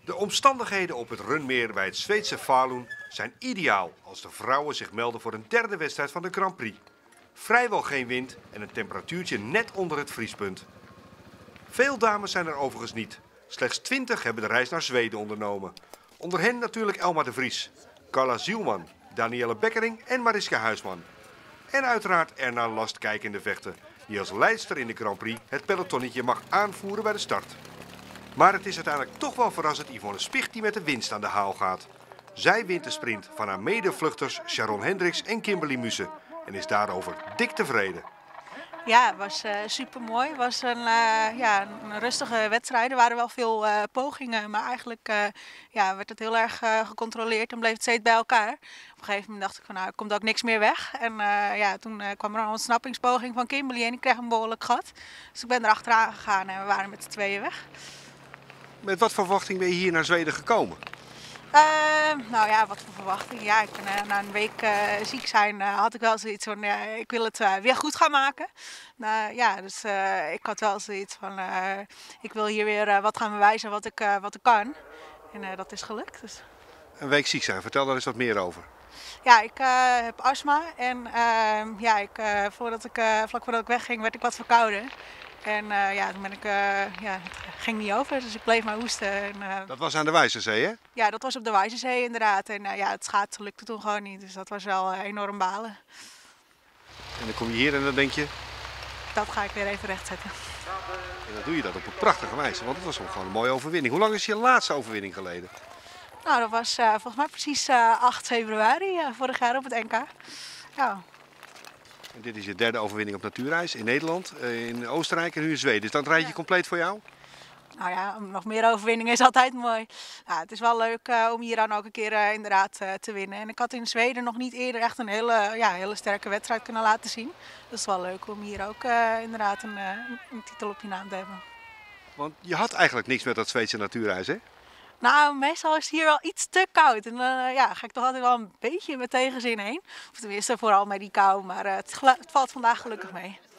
De omstandigheden op het Runmeer bij het Zweedse Falun zijn ideaal als de vrouwen zich melden voor een derde wedstrijd van de Grand Prix. Vrijwel geen wind en een temperatuurtje net onder het vriespunt. Veel dames zijn er overigens niet. Slechts 20 hebben de reis naar Zweden ondernomen. Onder hen natuurlijk Elma de Vries, Carla Zielman, Danielle Bekkering en Mariska Huisman. En uiteraard Erna Last in de vechten, die als leidster in de Grand Prix het pelotonnetje mag aanvoeren bij de start. Maar het is uiteindelijk toch wel verrassend Yvonne Spicht die met de winst aan de haal gaat. Zij wint de sprint van haar medevluchters Sharon Hendricks en Kimberly Musse en is daarover dik tevreden. Ja, het was super mooi. Het was een rustige wedstrijd. Er waren wel veel pogingen, maar eigenlijk werd het heel erg gecontroleerd en bleef het steeds bij elkaar. Op een gegeven moment dacht ik van nou, er komt ook niks meer weg. En toen kwam er een ontsnappingspoging van Kimberly en ik kreeg een behoorlijk gat. Dus ik ben er achteraan gegaan en we waren met z'n tweeën weg. Met wat voor verwachting ben je hier naar Zweden gekomen? Wat voor verwachting. Ja, ik ben, na een week ziek zijn had ik wel zoiets van, ik wil het weer goed gaan maken. Dus ik had wel zoiets van, ik wil hier weer wat gaan bewijzen wat ik kan. En dat is gelukt. Dus. Een week ziek zijn, vertel daar eens wat meer over. Ja, ik heb astma en vlak voordat ik wegging werd ik wat verkouden. En toen ben ik, het ging niet over, dus ik bleef maar hoesten. En, dat was aan de Wijzerzee, hè? Ja, dat was op de Wijzerzee inderdaad. En het schaatsen lukte toen gewoon niet, dus dat was wel enorm balen. En dan kom je hier en dan denk je... Dat ga ik weer even rechtzetten. En dan doe je dat op een prachtige wijze, want het was gewoon een mooie overwinning. Hoe lang is je laatste overwinning geleden? Nou, dat was volgens mij precies 8 februari vorig jaar op het NK. Ja. En dit is je derde overwinning op natuurreis in Nederland, in Oostenrijk en nu in Zweden. Is dat een rijtje compleet voor jou? Nou ja, nog meer overwinningen is altijd mooi. Ja, het is wel leuk om hier dan ook een keer inderdaad te winnen. En ik had in Zweden nog niet eerder echt een hele sterke wedstrijd kunnen laten zien. Dus het is wel leuk om hier ook inderdaad een titel op je naam te hebben. Want je had eigenlijk niks met dat Zweedse natuurreis, hè? Nou, meestal is het hier wel iets te koud. En dan ga ik toch altijd wel een beetje met tegenzin heen. Of tenminste, vooral met die kou. Maar het valt vandaag gelukkig mee.